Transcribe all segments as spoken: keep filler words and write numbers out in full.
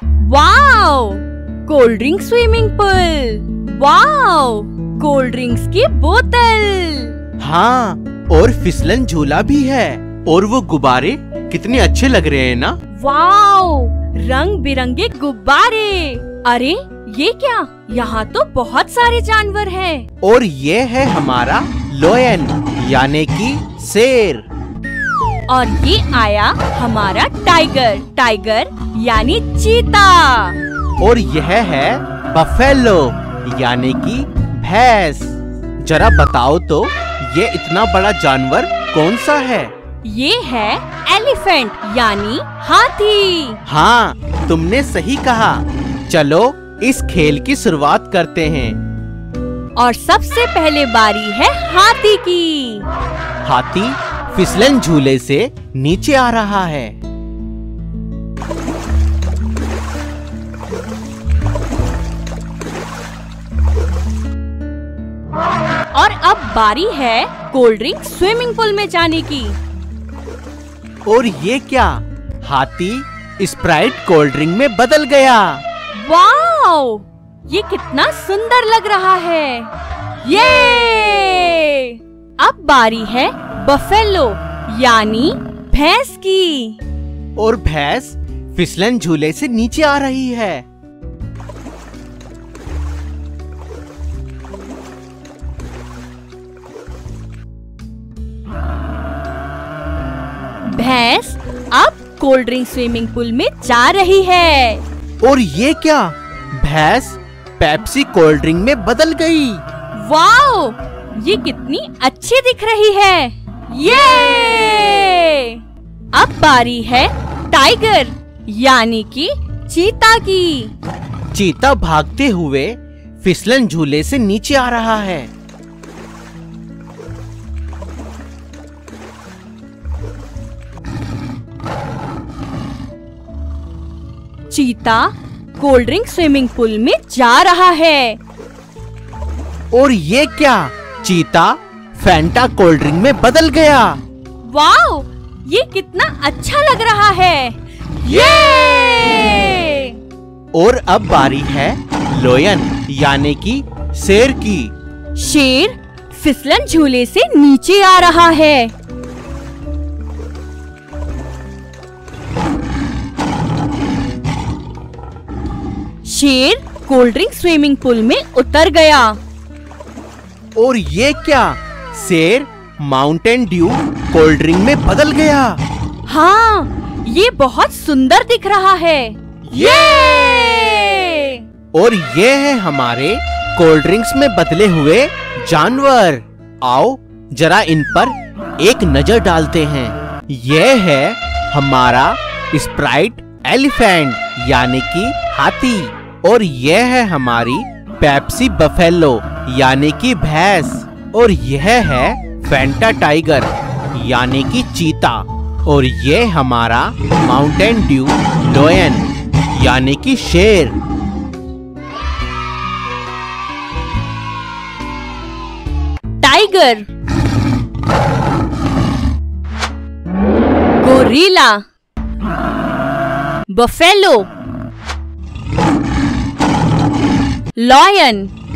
Wow, cold drink swimming pool. Wow, cold drinks की बोतल। हाँ, और फिसलन झूला भी है। और वो गुब्बारे कितने अच्छे लग रहे हैं ना। वाओ, रंग बिरंगे गुब्बारे। अरे ये क्या, यहाँ तो बहुत सारे जानवर हैं। और ये है हमारा लायन यानी कि शेर। और ये आया हमारा टाइगर, टाइगर यानी चीता। और यह है बफेलो यानी कि भैंस। जरा बताओ तो ये इतना बड़ा जानवर कौन सा है? ये है एलिफेंट यानी हाथी। हाँ, तुमने सही कहा। चलो इस खेल की शुरुआत करते हैं। और सबसे पहले बारी है हाथी की। हाथी फिसलन झूले से नीचे आ रहा है। और अब बारी है कोल्ड ड्रिंक स्विमिंग पूल में जाने की। और ये क्या, हाथी स्प्राइट कोल्ड ड्रिंक में बदल गया। वाओ, ये कितना सुंदर लग रहा है। ये अब बारी है बफेलो यानी भैंस की। और भैंस फिसलन झूले से नीचे आ रही है। भैंस अब कोल्ड ड्रिंक स्विमिंग पूल में जा रही है। और ये क्या, भैंस पेप्सी कोल्ड ड्रिंक में बदल गई। वाओ, ये कितनी अच्छी दिख रही है। ये अब बारी है टाइगर यानी कि चीता की। चीता भागते हुए फिसलन झूले से नीचे आ रहा है। चीता कोल्ड ड्रिंक स्विमिंग पूल में जा रहा है। और ये क्या, चीता फैंटा कोल्ड ड्रिंक में बदल गया। वाओ, ये कितना अच्छा लग रहा है। ये और अब बारी है लायन यानी कि शेर की। शेर फिसलन झूले से नीचे आ रहा है। शेर कोल्ड ड्रिंक स्विमिंग पूल में उतर गया। और ये क्या, शेर माउंटेन ड्यू कोल्ड ड्रिंक में बदल गया। हाँ, ये बहुत सुंदर दिख रहा है। ये और ये है हमारे कोल्ड ड्रिंक्स में बदले हुए जानवर। आओ जरा इन पर एक नजर डालते हैं। ये है हमारा स्प्राइट एलिफेंट यानी कि हाथी। और यह है हमारी पेप्सी बफेलो यानी कि भैंस। और यह है फैंटा टाइगर यानी कि चीता। और ये हमारा माउंटेन ड्यू लायन यानी कि शेर। Tiger, gorilla, buffalo, lion,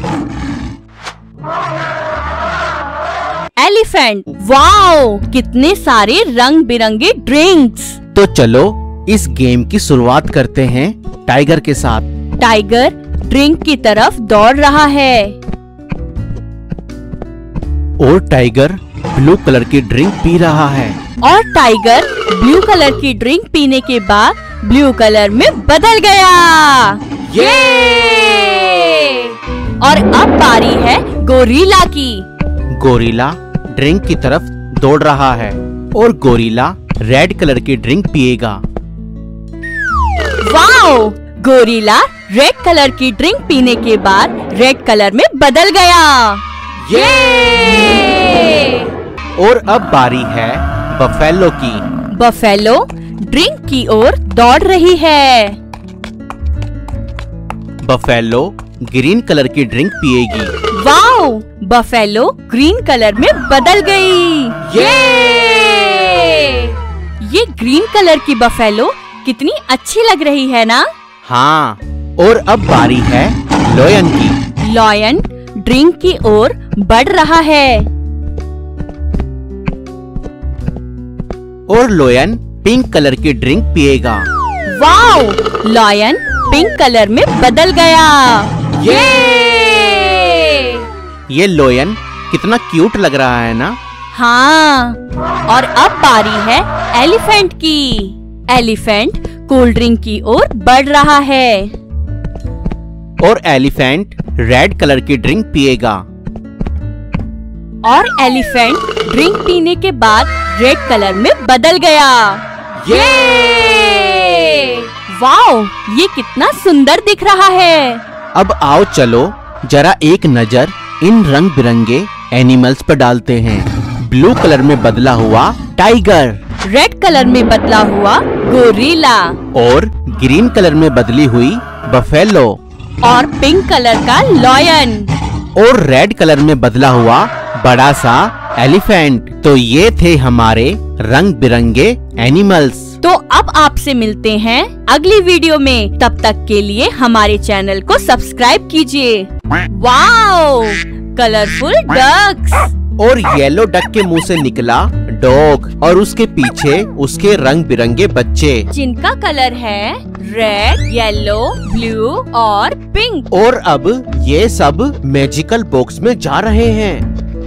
elephant. Wow, कितने सारे रंग बिरंगे ड्रिंक्स। तो चलो इस गेम की शुरुआत करते हैं टाइगर के साथ। टाइगर ड्रिंक की तरफ दौड़ रहा है। और टाइगर ब्लू कलर की ड्रिंक पी रहा है। और टाइगर ब्लू कलर की ड्रिंक पीने के बाद ब्लू कलर में बदल गया। ये और अब बारी है गोरिल्ला की। गोरिल्ला ड्रिंक की तरफ दौड़ रहा है। और गोरिल्ला रेड कलर की ड्रिंक पिएगा। वाओ, गोरिल्ला रेड कलर की ड्रिंक पीने के बाद रेड कलर में बदल गया। ये और अब बारी है बफेलो की। बफेलो ड्रिंक की ओर दौड़ रही है। बफेलो ग्रीन कलर की ड्रिंक पिएगी। वाओ, बफेलो ग्रीन कलर में बदल गई। ये ये ग्रीन कलर की बफेलो कितनी अच्छी लग रही है ना। हाँ, और अब बारी है लॉयन की। लॉयन ड्रिंक की ओर बढ़ रहा है और लॉयन पिंक कलर की ड्रिंक पिएगा। वाओ! लॉयन पिंक कलर में बदल गया। ये ये लॉयन कितना क्यूट लग रहा है ना। हाँ, और अब बारी है एलिफेंट की। एलिफेंट कोल्ड ड्रिंक की ओर बढ़ रहा है और एलिफेंट रेड कलर की ड्रिंक पिएगा। और एलिफेंट ड्रिंक पीने के बाद रेड कलर में बदल गया। ये वाओ! ये कितना सुंदर दिख रहा है। अब आओ चलो जरा एक नजर इन रंग बिरंगे एनिमल्स पर डालते हैं। ब्लू कलर में बदला हुआ टाइगर, रेड कलर में बदला हुआ गोरिल्ला और ग्रीन कलर में बदली हुई बफेलो, और पिंक कलर का लॉयन, और रेड कलर में बदला हुआ बड़ा सा एलिफेंट। तो ये थे हमारे रंग बिरंगे एनिमल्स। तो अब आपसे मिलते हैं अगली वीडियो में। तब तक के लिए हमारे चैनल को सब्सक्राइब कीजिए। वाओ! Colourful ducks. और येलो डक के मुंह से निकला डॉग और उसके पीछे उसके रंग बिरंगे बच्चे, जिनका कलर है रेड, येलो, ब्लू और पिंक। और अब ये सब मैजिकल बॉक्स में जा रहे हैं।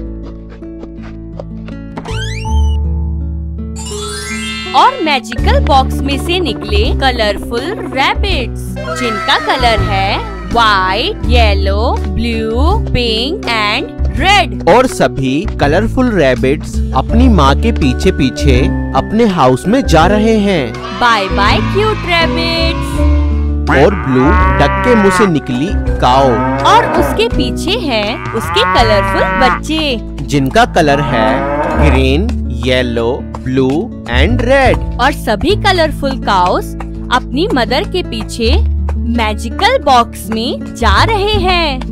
और मैजिकल बॉक्स में से निकले कलरफुल रैबिट्स, जिनका कलर है white, yellow, blue, pink and red. और सभी कलरफुल रैबिट्स अपनी माँ के पीछे पीछे अपने हाउस में जा रहे हैं। Bye bye cute rabbits. और ब्लू डक के मुंह से निकली काऊ, और उसके पीछे हैं उसके कलरफुल बच्चे, जिनका कलर है green, yellow, blue and red. और सभी कलरफुल काउस अपनी मदर के पीछे मैजिकल बॉक्स में जा रहे हैं।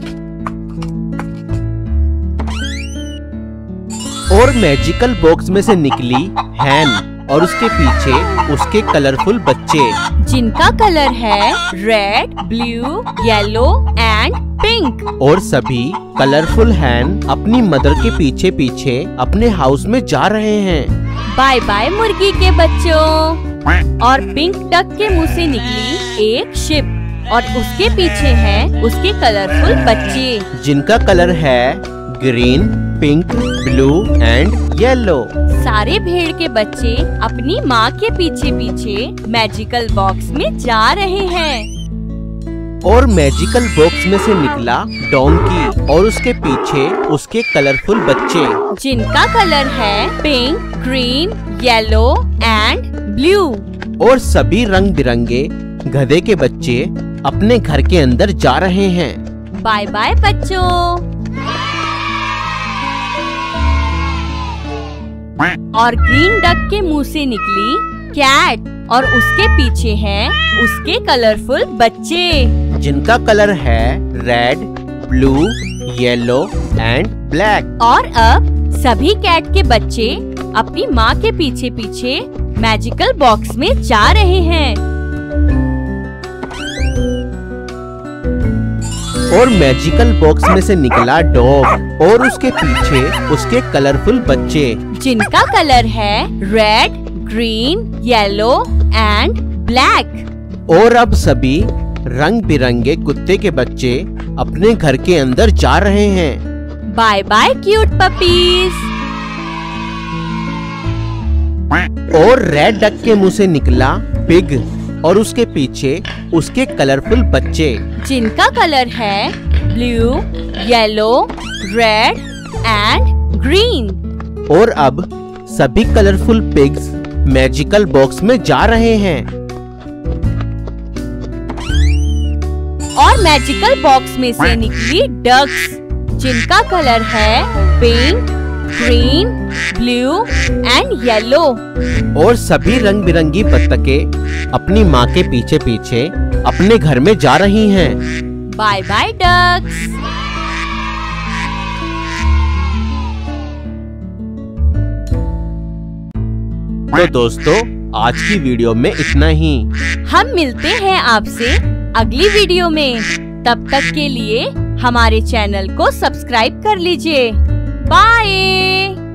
और मैजिकल बॉक्स में से निकली हैन और उसके पीछे उसके कलरफुल बच्चे, जिनका कलर है red, blue, yellow and pink. और सभी कलरफुल हैन अपनी मदर के पीछे पीछे अपने हाउस में जा रहे हैं। बाय बाय मुर्गी के बच्चों। और पिंक डक के मुंह से निकली एक शिप और उसके पीछे हैं उसके कलरफुल बच्चे, जिनका कलर है green, pink, blue and yellow. सारे भेड़ के बच्चे अपनी माँ के पीछे पीछे मैजिकल बॉक्स में जा रहे हैं। और मैजिकल बॉक्स में से निकला डोंकी और उसके पीछे उसके कलरफुल बच्चे, जिनका कलर है pink, green, yellow and blue. और सभी रंग बिरंगे गधे के बच्चे अपने घर के अंदर जा रहे हैं। बाय बाय बच्चों। और ग्रीन डक के मुंह से निकली कैट और उसके पीछे हैं उसके कलरफुल बच्चे, जिनका कलर है red, blue, yellow and black. और अब सभी कैट के बच्चे अपनी माँ के पीछे पीछे मैजिकल बॉक्स में जा रहे हैं। और मैजिकल बॉक्स में से निकला डॉग और उसके पीछे उसके कलरफुल बच्चे, जिनका कलर है red, green, yellow and black. और अब सभी रंग बिरंगे कुत्ते के बच्चे अपने घर के अंदर जा रहे हैं। Bye bye cute puppies. और रेड डक के मुंह से निकला पिग और उसके पीछे उसके कलरफुल बच्चे, जिनका कलर है blue, yellow, red and green. और अब सभी कलरफुल पिग्स मैजिकल बॉक्स में जा रहे हैं। और मैजिकल बॉक्स में से निकली डक्स, जिनका कलर है pink, green, blue and yellow. और सभी रंग बिरंगी बत्तखें अपनी माँ के पीछे पीछे अपने घर में जा रही हैं। Bye bye ducks. तो दोस्तों आज की वीडियो में इतना ही। हम मिलते हैं आपसे अगली वीडियो में। तब तक के लिए हमारे चैनल को सब्सक्राइब कर लीजिए। बाय।